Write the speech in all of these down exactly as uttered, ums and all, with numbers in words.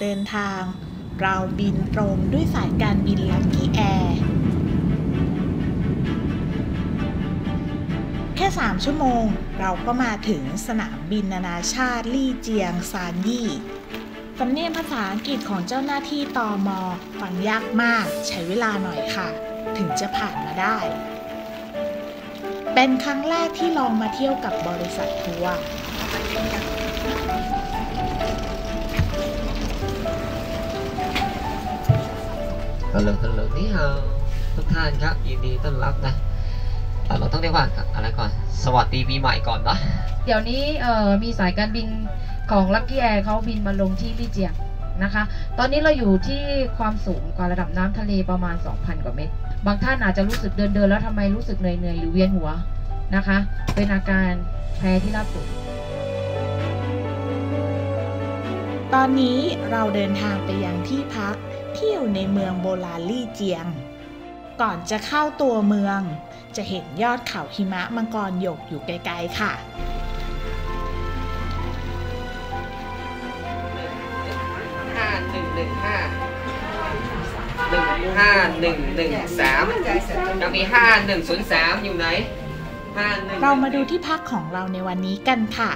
เดินทางเราบินตรงด้วยสายการบิน Lucky Air แค่สามชั่วโมงเราก็มาถึงสนามบินนานาชาติลี่เจียงซานยี่สำเนียงภาษาอังกฤษของเจ้าหน้าที่ตม.ฟังยากมากใช้เวลาหน่อยค่ะถึงจะผ่านมาได้เป็นครั้งแรกที่ลองมาเที่ยวกับบริษัททัวร์ฮัลโหลฮัลโหลนี่ฮาวทุกท่านครับยินดีต้อนรับนะเราต้องเรียกว่าอะไรก่อนสวัสดีปีใหม่ก่อนเนาะเดี๋ยวนี้เอ่อมีสายการบินของ Lucky Air เขาบินมาลงที่ลี่เจียงนะคะตอนนี้เราอยู่ที่ความสูงกว่าระดับน้ำทะเลประมาณ สองพัน กว่าเมตรบางท่านอาจจะรู้สึกเดินเดินแล้วทำไมรู้สึกเหนื่อยเหนื่อยหรือเวียนหัวนะคะเป็นอาการแพ้ที่ราบสูงตอนนี้เราเดินทางไปยังที่พักที่อยู่ในเมืองโบราณลี่เจียงก่อนจะเข้าตัวเมืองจะเห็นยอดเขาหิมะมังกรหยกอยู่ไกลๆค่ะห้าหนึ่งหนึ่งห้าหนึ่งห้าหนึ่งหนึ่งสามยังมีห้าหนึ่งศูนย์สามอยู่ไหนห้าหนึ่งเรามาดูที่พักของเราในวันนี้กันค่ะ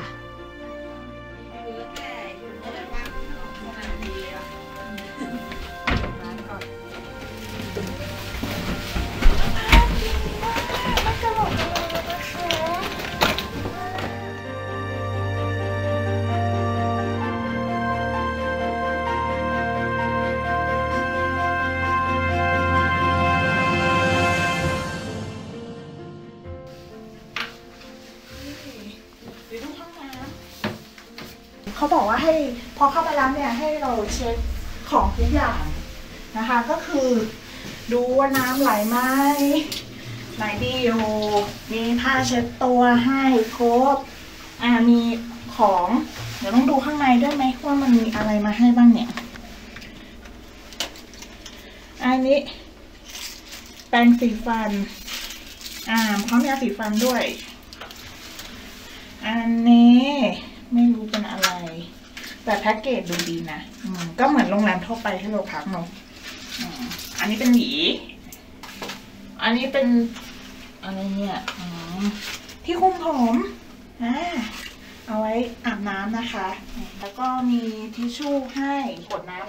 เขาบอกว่าให้พอเข้าไปแล้วเนี่ยให้เราเช็คของทุกอย่างนะคะก็คือดูว่าน้ำไหลไหมไหลดีอยู่มีผ้าเช็ดตัวให้ครบอ่ามีของเดี๋ยวต้องดูข้างในด้วยไหมว่ามันมีอะไรมาให้บ้างเนี่ยอันนี้แปรงสีฟันอ่าเขามียาสีฟันด้วยอันนี้ไม่รู้เป็นอะไรแต่แพ็กเกจดูดีนะก็เหมือนโรงแรมทั่วไปที่เราพักเนาะอันนี้เป็นหวีอันนี้เป็นอะไรเนี่ยที่คุมผมอ่าเอาไว้อาบน้ำนะคะแล้วก็มีทิชชู่ให้กดน้ำ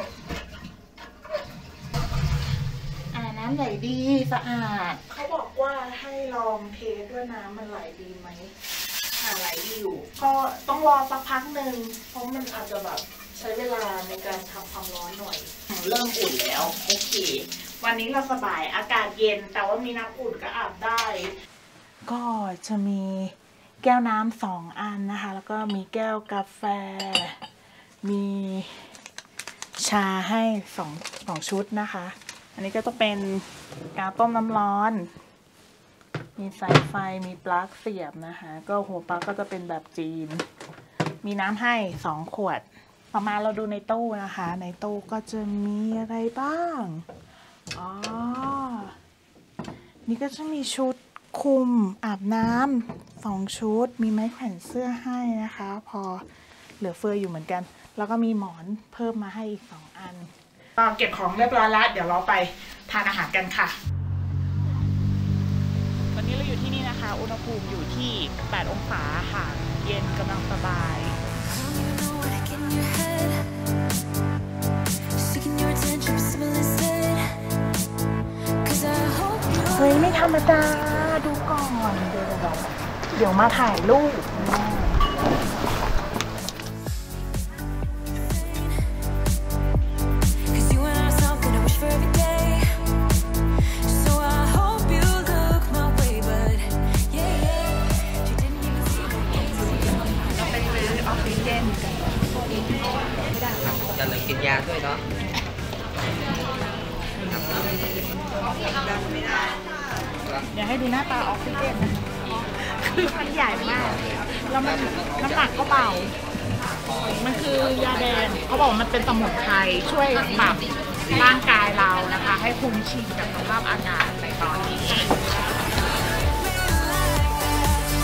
อ่าน้ำไหลดีสะอาดเขาบอกว่าให้ลองเทสด้วยน้ำมันไหลดีไหมไหลดีอยู่ก็ต้องรอสักพักหนึ่งเพราะมันอาจจะแบบใช้เวลาในการทำความร้อนหน่อยเริ่มอุ่นแล้วโอเควันนี้เราสบายอากาศเย็นแต่ว่ามีน้ำอุ่นก็อาบได้ก็จะมีแก้วน้ำสองอันนะคะแล้วก็มีแก้วกาแฟมีชาให้สองสองชุดนะคะอันนี้ก็จะเป็นกาต้มน้ำร้อนมีสายไฟมีปลั๊กเสียบนะคะก็หัวปลั๊กก็จะเป็นแบบจีนมีน้ำให้สองขวดต่อมาเราดูในตู้นะคะในตู้ก็จะมีอะไรบ้างอ๋อนี่ก็จะมีชุดคลุมอาบน้ำสองชุดมีไม้แขวนเสื้อให้นะคะพอเหลือเฟืออยู่เหมือนกันแล้วก็มีหมอนเพิ่มมาให้อีกสองอันก็เก็บของเรียบร้อยแล้วเดี๋ยวเราไปทานอาหารกันค่ะวันนี้เราอยู่ที่นี่นะคะอุณหภูมิอยู่ที่แปดองศาค่ะเย็นกำลังสบายเฮ้ยไม่ธรรมดาดูก่อนเดี๋ยวเดี๋ยวมาถ่ายรูปอย่าลืมกินยาด้วยเนาะอยากให้ดูหน้าตาออกซิเจนนะคือมันใหญ่มากแล้วมันน้ำหนักก็เบามันคือยาแดงเขาบอกมันเป็นสมุนไพรช่วยปรับร่างกายเรานะคะให้คุ้นชินกับสภาพอากาศในตอนนี้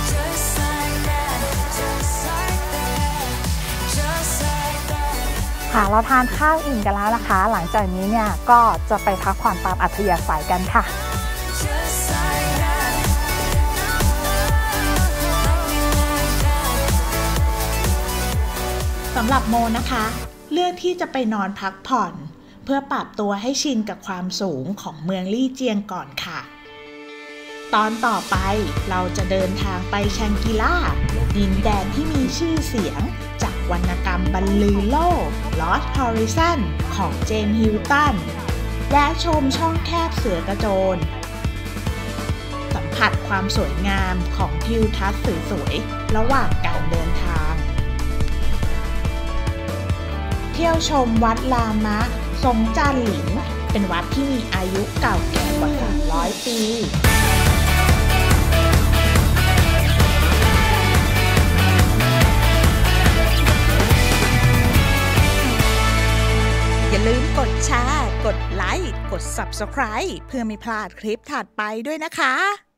คค่ะเราทานข้าวอิ่มกันแล้วนะคะ หลังจากนี้เนี่ยก็จะไปพักผ่อนตามอัธยาศัยกันค่ะสำหรับโมนะคะเลือกที่จะไปนอนพักผ่อนเพื่อปรับตัวให้ชินกับความสูงของเมืองลี่เจียงก่อนค่ะตอนต่อไปเราจะเดินทางไปแชงกิล่าดินแดนที่มีชื่อเสียงจากวรรณกรรมบรรลือโลก Lost Horizon ของเจมส์ฮิลตันและชมช่องแคบเสือกระโจนสัมผัสความสวยงามของทิวทัศน์สวยๆระหว่างการเดินทางเที่ยวชมวัดลามะทรงจานหลินเป็นวัดที่มีอายุเก่าแก่กว่าสามร้อยปีอย่าลืมกดแชร์กดไลค์กด ซับสไครบ์ เพื่อไม่พลาดคลิปถัดไปด้วยนะคะ